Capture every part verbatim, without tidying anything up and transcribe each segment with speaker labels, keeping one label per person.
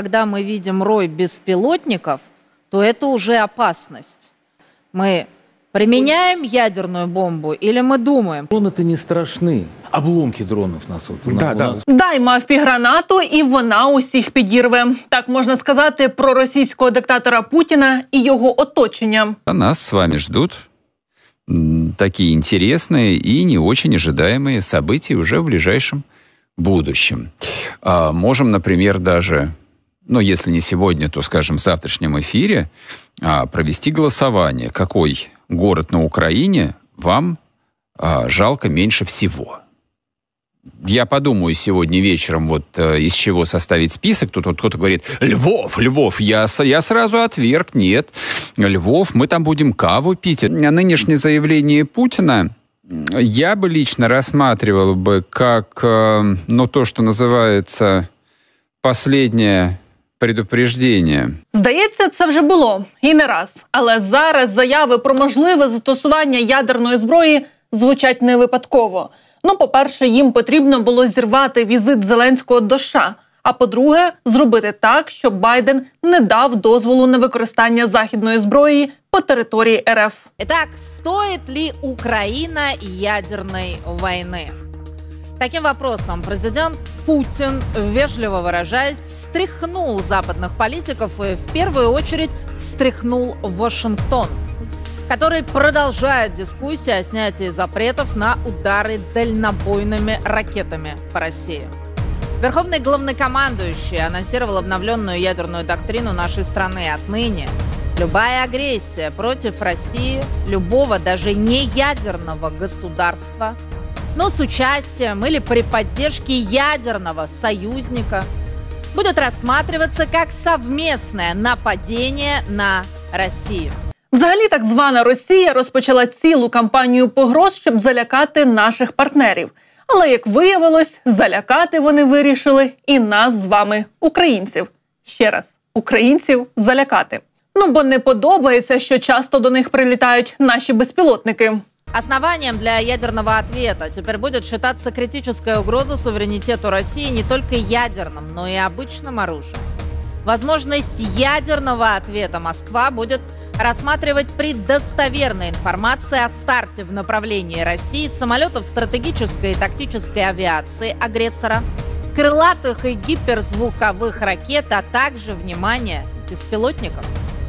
Speaker 1: Когда мы видим рой беспилотников, то это уже опасность. Мы применяем ядерную бомбу или мы думаем?
Speaker 2: Дроны-то не страшны. Обломки дронов нас. Вот,
Speaker 3: да,
Speaker 2: у
Speaker 3: да.
Speaker 2: нас...
Speaker 4: Дай мавпі гранату, і вона усіх підірве. Так можна сказати про російського диктатора Путіна і його оточення.
Speaker 5: А нас с вами ждут такие интересные и не очень ожидаемые события уже в ближайшем будущем. А можем, например, даже, ну, если не сегодня, то, скажем, в завтрашнем эфире а, провести голосование, какой город на Украине вам а, жалко меньше всего. Я подумаю сегодня вечером, вот э, из чего составить список. Тут вот кто-то говорит: Львов, Львов. Я, я сразу отверг: нет, Львов, мы там будем каву пить. Нынешнее заявление Путина я бы лично рассматривал бы как, э, ну, то, что называется последнее предупреждение.
Speaker 4: Здається, це вже було. І не раз. Але зараз заяви про можливе застосування ядерної зброї звучать не випадково. Ну, по-перше, їм потрібно було зірвати візит Зеленського до США. А по-друге, зробити так, щоб Байден не дав дозволу на використання західної зброї по території РФ.
Speaker 1: Итак, стоит ли Украина ядерной войны? Таким вопросом президент Путин, вежливо выражаясь, встряхнул западных политиков и в первую очередь встряхнул Вашингтон, который продолжает дискуссию о снятии запретов на удары дальнобойными ракетами по России. Верховный главнокомандующий анонсировал обновленную ядерную доктрину нашей страны. Отныне любая агрессия против России, любого даже не ядерного государства, но с участием или при поддержке ядерного союзника, будет рассматриваться как совместное нападение на Россию.
Speaker 4: Взагалі, так звана Росія розпочала цілу кампанію погроз, щоб залякати наших партнерів. Але, як виявилось, залякати вони вирішили і нас з вами, українців. Ще раз, українців залякати. Ну, бо не подобається, що часто до них прилітають наші безпілотники.
Speaker 1: Основанием для ядерного ответа теперь будет считаться критическая угроза суверенитету России не только ядерным, но и обычным оружием. Возможность ядерного ответа Москва будет рассматривать при достоверной информации о старте в направлении России самолетов стратегической и тактической авиации агрессора, крылатых и гиперзвуковых ракет, а также, внимание, беспилотников.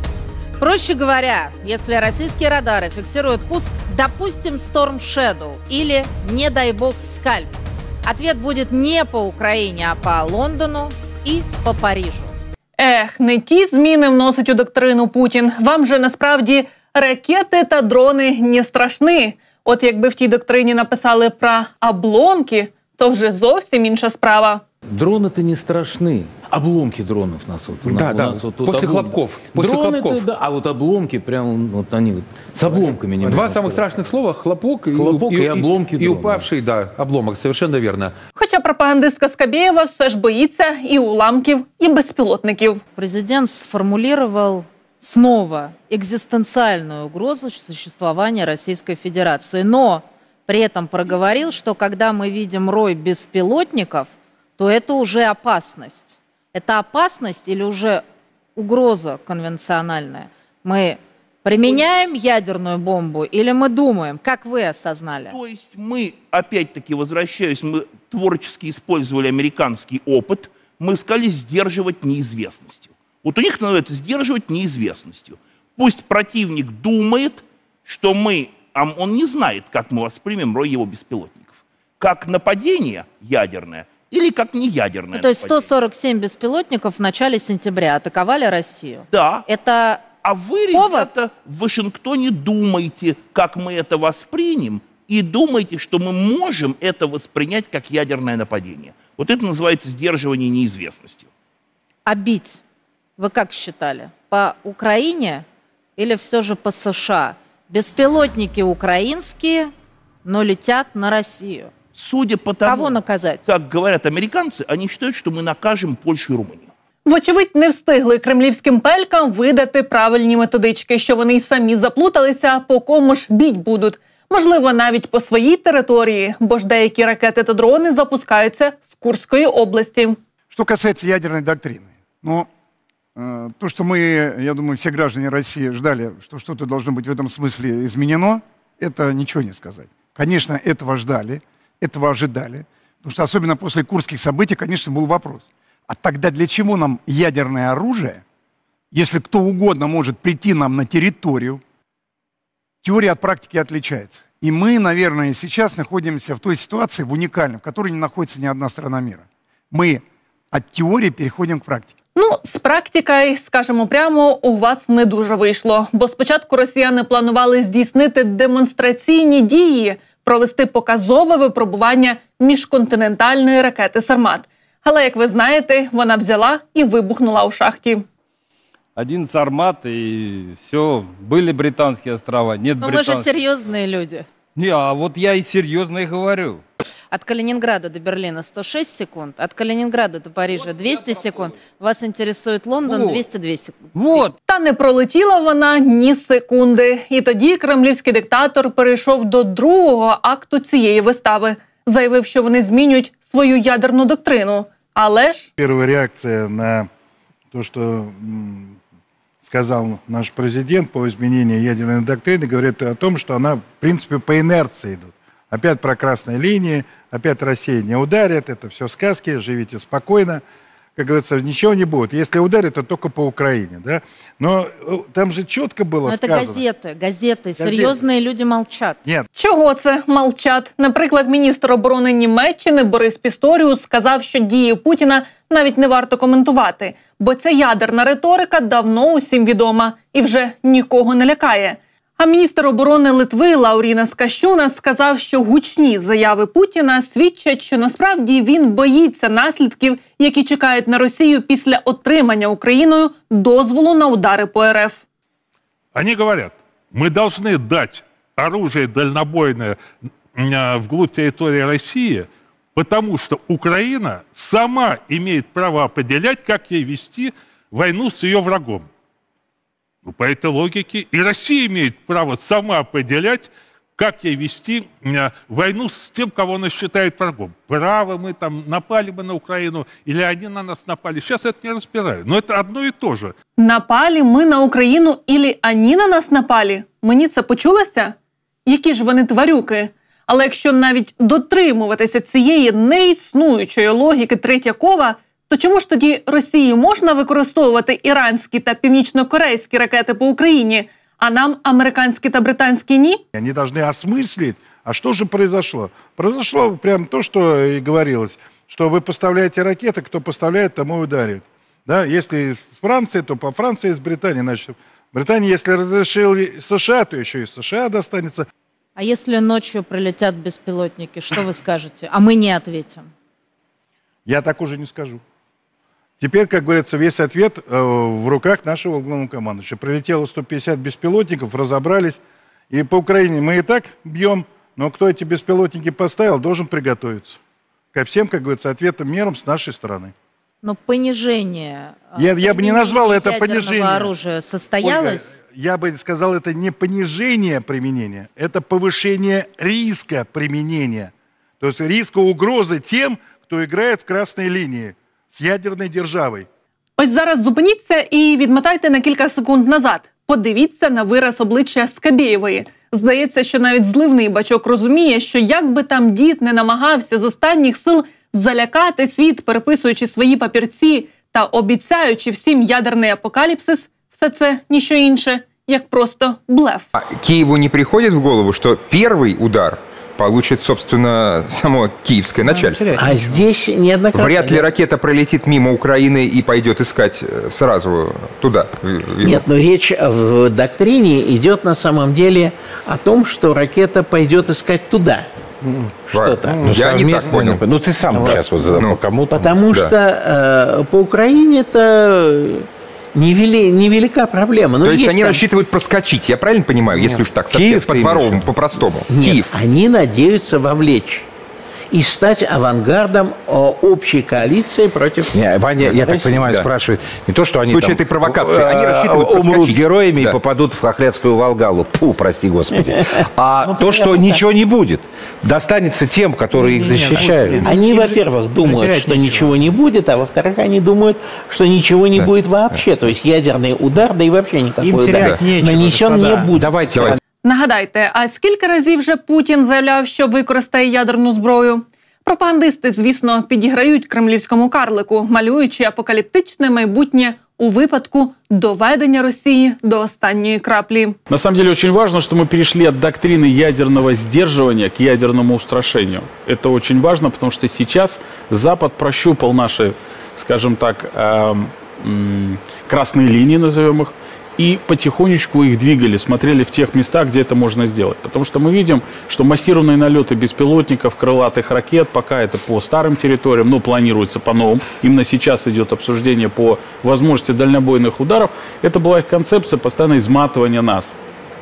Speaker 1: Проще говоря, если российские радары фиксируют пуск, допустим, Storm Shadow или, не дай бог, Скальп, ответ будет не по Украине, а по Лондону и по Парижу.
Speaker 4: Ех, не ті зміни вносить у доктрину Путін. Вам же насправді ракети та дрони не страшні. От якби в тій доктрині написали про обломки, то вже зовсім інша справа.
Speaker 2: Дроны-то не страшны. Обломки дронов нас вот.
Speaker 3: Да,
Speaker 2: у
Speaker 3: да.
Speaker 2: нас вот тут
Speaker 3: После
Speaker 2: облом...
Speaker 3: хлопков. После
Speaker 2: Дроны-то,
Speaker 3: хлопков.
Speaker 2: да, а вот обломки прям вот они вот с обломками. Не
Speaker 3: Два самых страшных слова: хлопок,
Speaker 2: хлопок
Speaker 3: и,
Speaker 2: и, и обломки.
Speaker 3: И упавший, да, обломок. Совершенно верно.
Speaker 4: Хоча пропагандистка Скабєєва все ж боїться і уламків, і безпілотників.
Speaker 1: Президент сформулировал снова экзистенциальную угрозу существования Российской Федерации, но при этом проговорил, что когда мы видим рой беспилотников, то это уже опасность. Это опасность или уже угроза конвенциональная? Мы применяем ядерную бомбу или мы думаем, как вы осознали?
Speaker 6: То есть мы, опять-таки, возвращаюсь, мы творчески использовали американский опыт, мы сказали сдерживать неизвестностью. Вот у них называется сдерживать неизвестностью. Пусть противник думает, что мы, а он не знает, как мы воспримем рой его беспилотников. Как нападение ядерное, или как неядерное.
Speaker 1: Ну, то есть сто сорок семь беспилотников в начале сентября атаковали Россию.
Speaker 6: Да.
Speaker 1: Это
Speaker 6: А вы,
Speaker 1: повод?
Speaker 6: ребята, в Вашингтоне думаете, как мы это воспримем, и думаете, что мы можем это воспринять как ядерное нападение. Вот это называется сдерживание неизвестностью.
Speaker 1: А бить, вы как считали, по Украине или все же по США? Беспилотники украинские, но летят на Россию.
Speaker 6: Судя по тому,
Speaker 1: Кого наказать?
Speaker 6: как говорят американцы, они считают, что мы накажем Польшу и Румынию.
Speaker 4: Вочевидь, не встигли кремлівським пелькам видати правильні методички, що вони й самі заплуталися, по кому ж біть будуть. Можливо, навіть по своїй території, бо ж деякі ракети та дрони запускаються з Курської області.
Speaker 7: Что касается ядерной доктрины, Но э, то, что мы, я думаю, все граждане России ждали, что что-то должно быть в этом смысле изменено, это ничего не сказать. Конечно, этого ждали, этого ожидали. Потому что особенно после курских событий, конечно, был вопрос. А тогда для чего нам ядерное оружие, если кто угодно может прийти нам на территорию? Теория от практики отличается. И мы, наверное, сейчас находимся в той ситуации, в уникальной, в которой не находится ни одна страна мира. Мы от теорії переходимо к практиці.
Speaker 4: Ну, з практикою, скажемо прямо, у вас не дуже вийшло. Бо спочатку росіяни планували здійснити демонстраційні дії, провести показове випробування міжконтинентальної ракети «Сармат». Але, як ви знаєте, вона взяла і вибухнула у шахті.
Speaker 8: Один «Сармат» и все. Были британские острова, нет
Speaker 1: Но
Speaker 8: британских.
Speaker 1: мы же серьезные люди.
Speaker 8: Не, а вот я и серьезно и говорю.
Speaker 1: От Калининграда до Берлина сто шесть секунд, от Калининграда до Парижа двести секунд. Вас интересует Лондон,
Speaker 8: Вот.
Speaker 1: двести две секунды.
Speaker 8: Вот.
Speaker 4: Та не пролетіла вона ні секунди. І тоді кремлівський диктатор перейшов до другого акту цієї вистави. Заявив, що вони змінюють свою ядерну доктрину. Але ж...
Speaker 9: Первая реакция на то, что м, сказал наш президент по изменению ядерной доктрины, говорит о том, что она, в принципе, по инерции идет. Опять про красные линии, опять Россия не ударит, это все сказки, живите спокойно. Как говорится, ничего не будет. Если ударит, то только по Украине. Да? Но там же четко было
Speaker 1: Но
Speaker 9: сказано.
Speaker 1: это газеты, газеты,
Speaker 9: Газеты.
Speaker 1: серьезные люди молчат.
Speaker 9: Нет.
Speaker 4: Чого це молчать? Наприклад, міністр оборони Німеччини Борис Пісторіус сказав, що дії Путіна навіть не варто коментувати, бо ця ядерна риторика давно усім відома і вже нікого не лякає. А міністр оборони Литви Лаурінас Кащунас сказав, що гучні заяви Путіна свідчать, що насправді він боїться наслідків, які чекають на Росію після отримання Україною дозволу на удари по РФ.
Speaker 10: Они говорят, мы должны дать оружие дальнобойное э, вглубь территории России, потому что Украина сама имеет право определять, как ей вести войну с ее врагом. Ну, по этой логике и Россия имеет право сама определять, как ей вести э, войну с тем, кого она считает врагом. Право мы там напали бы на Украину, или они на нас напали. Сейчас это не разбираю, но это одно и то же.
Speaker 4: Напали ми на Україну, ілі ані на нас напали? Мені це почулося? Які ж вони тварюки? Але якщо навіть дотримуватися цієї неіснуючої логіки Третьякова, то чому ж тоді Росії можна використовувати іранські та північно-корейські ракети по Україні, а нам американські та британські ні?
Speaker 9: Они должны осмыслить, а что же произошло? Произошло прям то, что и говорилось, что вы поставляете ракеты, кто поставляет, тому и ударит. Да? Если из Франции, то по Франции, из Британии. Значит, Британия, если разрешили США, то еще и США достанется.
Speaker 1: А если ночью прилетят беспилотники, что вы скажете? А мы не ответим.
Speaker 9: Я так уже не скажу. Теперь, как говорится, весь ответ э, в руках нашего главнокомандующего. Прилетело сто пятьдесят беспилотников, разобрались. И по Украине мы и так бьем, но кто эти беспилотники поставил, должен приготовиться ко всем, как говорится, ответам, мерам с нашей стороны.
Speaker 1: Но понижение,
Speaker 9: Я, я бы не назвал это
Speaker 1: ядерного
Speaker 9: понижением.
Speaker 1: оружия состоялось?
Speaker 9: Ольга, я бы сказал, это не понижение применения, это повышение риска применения. То есть риска угрозы тем, кто играет в красной линии з ядерною державою.
Speaker 4: Ось зараз зупиніться і відмотайте на кілька секунд назад. Подивіться на вираз обличчя Скабєєвої. Здається, що навіть зливний бачок розуміє, що як би там дід не намагався з останніх сил залякати світ, переписуючи свої папірці та обіцяючи всім ядерний апокаліпсис, все це ніщо інше, як просто блеф.
Speaker 11: Киеву не приходит в голову, что первый удар получит, собственно, само киевское начальство.
Speaker 12: А здесь неоднократно...
Speaker 11: Вряд ли ракета пролетит мимо Украины и пойдет искать сразу туда.
Speaker 12: Нет, но речь в доктрине идет на самом деле о том, что ракета пойдет искать туда. Что-то.
Speaker 11: Ну, я не так понял.
Speaker 13: Ну, ты сам вот. Сейчас вот задал
Speaker 11: ну,
Speaker 13: кому-то.
Speaker 12: Потому да. что э, по Украине это... Невели, невелика проблема. Но
Speaker 11: То есть, есть они
Speaker 12: там...
Speaker 11: рассчитывают проскочить, я правильно понимаю, Нет. если уж так совсем
Speaker 13: Киев
Speaker 11: по-дворовому, по-простому?
Speaker 12: Нет,
Speaker 11: Киев.
Speaker 12: Они надеются вовлечь. и стать авангардом общей коалиции против...
Speaker 13: Не, Ваня, я так понимаю,
Speaker 11: да.
Speaker 13: спрашивает не то, что они
Speaker 11: в случае
Speaker 13: там,
Speaker 11: этой провокации, они рассчитывают
Speaker 13: умрут
Speaker 11: проскочить.
Speaker 13: героями
Speaker 11: Да.
Speaker 13: и попадут в Хохлядскую Волгалу. Фу, прости господи. А
Speaker 12: Ну,
Speaker 13: то, что
Speaker 12: примерно
Speaker 13: ничего не будет, достанется тем, которые их защищают.
Speaker 12: Они, во-первых, думают, что ничего не будет, а во-вторых, они думают, что ничего не будет вообще. То есть ядерный удар, да и вообще никакой удар нанесен не будет.
Speaker 13: Давайте. Давайте.
Speaker 4: Нагадайте, а скільки разів вже Путін заявляв, що використає ядерну зброю? Пропагандисти, звісно, підіграють кремлівському карлику, малюючи апокаліптичне майбутнє у випадку доведення Росії до останньої краплі.
Speaker 8: На самом деле очень важно, что мы перешли от доктрины ядерного сдерживания к ядерному устрашению. Это очень важно, потому что сейчас Запад прощупал наши, скажем так, э, э, красные линии, назовем их, и потихонечку их двигали, смотрели в тех местах, где это можно сделать. Потому что мы видим, что массированные налеты беспилотников, крылатых ракет, пока это по старым территориям, но планируется по новым. Именно сейчас идет обсуждение по возможности дальнобойных ударов. Это была их концепция постоянно изматывания нас.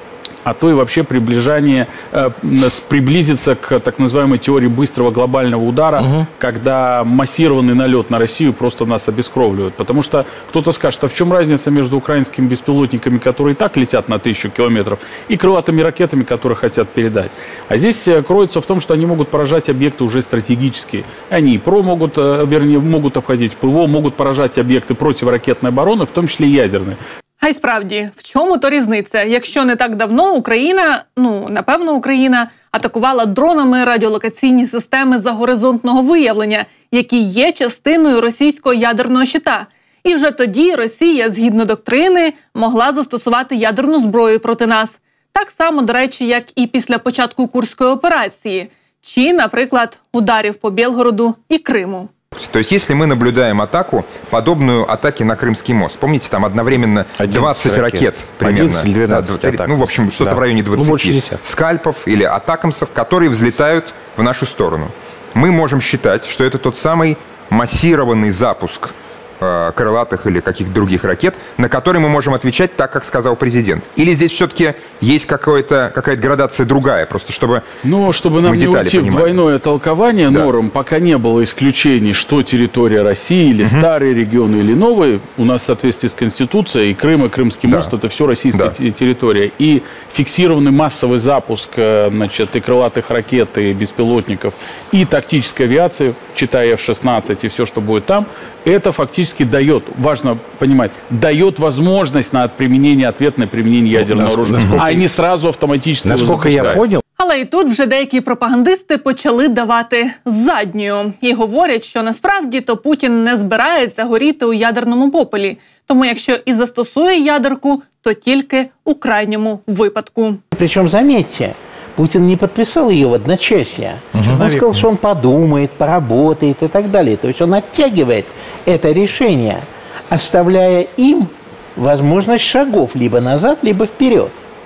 Speaker 8: А то и вообще приближение, э, приблизиться к так называемой теории быстрого глобального удара, угу. когда массированный налет на Россию просто нас обескровливает. Потому что кто-то скажет, а в чем разница между украинскими беспилотниками, которые и так летят на тысячу километров, и крылатыми ракетами, которые хотят передать. А здесь кроется в том, что они могут поражать объекты уже стратегические. Они и ПРО могут, вернее, могут обходить ПВО, могут поражать объекты противоракетной обороны, в том числе и ядерные.
Speaker 4: А й справді, в чому то різниця? Якщо не так давно Україна, ну, напевно, Україна атакувала дронами радіолокаційні системи загоризонтного виявлення, які є частиною російського ядерного щита. І вже тоді Росія, згідно доктрини, могла застосувати ядерну зброю проти нас. Так само, до речі, як і після початку Курської операції. Чи, наприклад, ударів по Білгороду і Криму.
Speaker 11: То есть, если мы наблюдаем атаку, подобную атаке на Крымский мост, помните, там одновременно двадцать ракет, ракет примерно,
Speaker 13: одиннадцать, двенадцать
Speaker 11: да, ну, в общем, что-то
Speaker 13: да.
Speaker 11: в районе двадцати,
Speaker 13: ну,
Speaker 11: скальпов или атакамсов, которые взлетают в нашу сторону. Мы можем считать, что это тот самый массированный запуск э, крылатых или каких-то других ракет, на которые мы можем отвечать так, как сказал президент. Или здесь все-таки есть какая-то градация другая, просто чтобы
Speaker 8: Ну, чтобы нам не уйти
Speaker 11: понимали.
Speaker 8: в двойное толкование
Speaker 11: Да.
Speaker 8: норм, пока не было исключений, что территория России или
Speaker 11: Угу.
Speaker 8: старые регионы или новые, у нас в соответствии с Конституцией, и Крым, и Крымский
Speaker 11: Да.
Speaker 8: мост, это все российская
Speaker 11: Да.
Speaker 8: те- территория. И фиксированный массовый запуск, э, значит, и крылатых ракет, и беспилотников, и тактической авиации, читая эф шестнадцать и все, что будет там, это фактически дает, важно понимать, дает возможность на применение, ответное применение ядерного
Speaker 13: насколько-
Speaker 8: оружия,
Speaker 13: насколько-
Speaker 8: а не сразу автоматически его
Speaker 13: Насколько я
Speaker 8: запускают.
Speaker 13: понял,
Speaker 4: Але і тут вже деякі пропагандисти почали давати задню. І говорять, що насправді то Путін не збирається горіти у ядерному попелі. Тому якщо і застосує ядерку, то тільки у крайньому випадку.
Speaker 12: Причем, заметьте, Путин не подписал ее в одночасье. Он сказал, что он подумает, поработает и так далее. То есть он оттягивает это решение, оставляя им возможность шагов либо назад, либо вперед.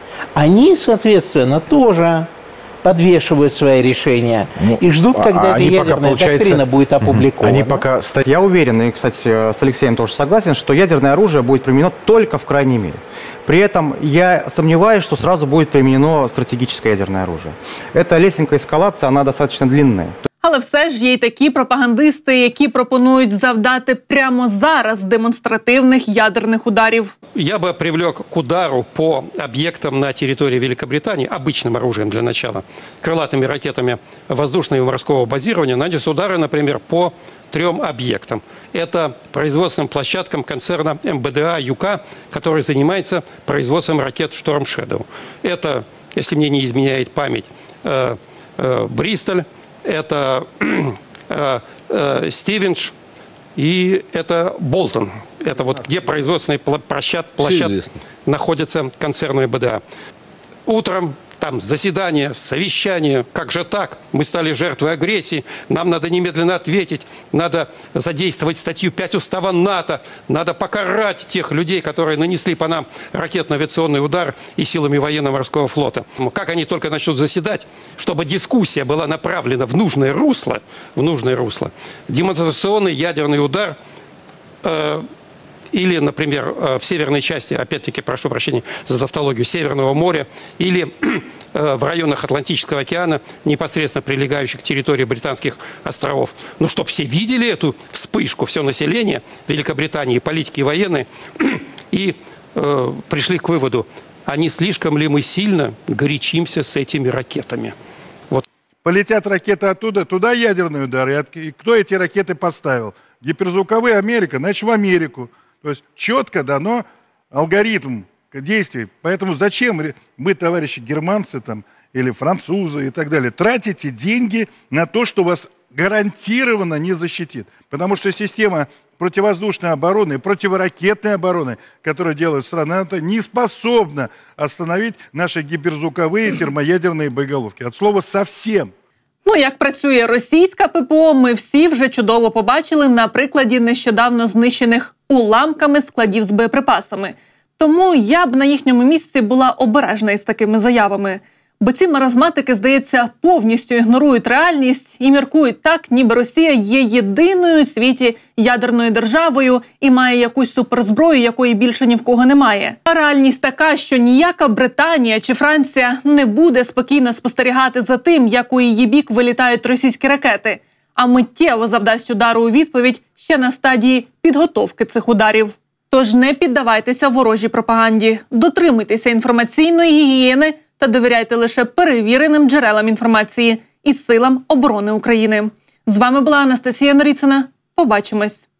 Speaker 12: Они, соответственно, тоже подвешивают свои решения
Speaker 13: Ну,
Speaker 12: и ждут,
Speaker 13: а-
Speaker 12: когда
Speaker 13: а
Speaker 12: эта
Speaker 13: они пока,
Speaker 12: ядерная
Speaker 13: получается,
Speaker 12: доктрина будет опубликована.
Speaker 13: они пока стоят.
Speaker 14: Я уверен, и, кстати, с Алексеем тоже согласен, что ядерное оружие будет применено только в крайней мере. При этом я сомневаюсь, что сразу будет применено стратегическое ядерное оружие. Эта лесенка эскалации, она достаточно длинная.
Speaker 4: Але все ж є й такі пропагандисти, які пропонують завдати прямо зараз демонстративних ядерних ударів.
Speaker 15: Я бы привлек к удару по объектам на территории Великобритании, обычным оружием для начала, крылатыми ракетами воздушного и морского базирования, нанес удары, например, по трем объектам. Это производственным площадкам концерна эм бэ дэ а «Юка», который занимается производством ракет «Шторм Shadow». Это, если мне не изменяет память, э, э, Бристоль, это э, э, Стивенш и это Болтон. Это вот где производственные площад, площадки находятся концерну эм бэ дэ а. Утром там заседание, совещание. Как же так? Мы стали жертвой агрессии. Нам надо немедленно ответить. Надо задействовать статью пять Устава НАТО. Надо покарать тех людей, которые нанесли по нам ракетно-авиационный удар и силами военно-морского флота. Как они только начнут заседать, чтобы дискуссия была направлена в нужное русло, в нужное русло. Демонстрационный ядерный удар э, или, например, в северной части, опять-таки, прошу прощения за тавтологию, Северного моря, или в районах Атлантического океана, непосредственно прилегающих к территории Британских островов. Ну, чтобы все видели эту вспышку, все население Великобритании, политики и военные, и э, пришли к выводу, а не слишком ли мы сильно горячимся с этими ракетами. Вот.
Speaker 9: Полетят ракеты оттуда, туда ядерный удар. И, от, и кто эти ракеты поставил? Гиперзвуковые Америка, значит, в Америку. То есть четко дано алгоритм действий. Поэтому зачем вы, товарищи германцы там, или французы и так далее, тратите деньги на то, что вас гарантированно не защитит? Потому что система противовоздушной обороны и противоракетной обороны, которую делают страны НАТО, не способна остановить наши гіперзвукові термоядерні боєголовки. От слова «совсем».
Speaker 4: Ну, як працює російська ППО, ми всі вже чудово побачили на прикладі нещодавно знищених уламками складів з боєприпасами. Тому я б на їхньому місці була обережна із такими заявами. Бо ці маразматики, здається, повністю ігнорують реальність і міркують так, ніби Росія є єдиною у світі ядерною державою і має якусь суперзброю, якої більше ні в кого немає. А реальність така, що ніяка Британія чи Франція не буде спокійно спостерігати за тим, як у її бік вилітають російські ракети, а миттєво завдасть удару у відповідь ще на стадії підготовки цих ударів. Тож не піддавайтеся ворожій пропаганді, дотримуйтеся інформаційної гігієни та довіряйте лише перевіреним джерелам інформації і Силам оборони України. З вами була Анастасія Норіцина. Побачимось!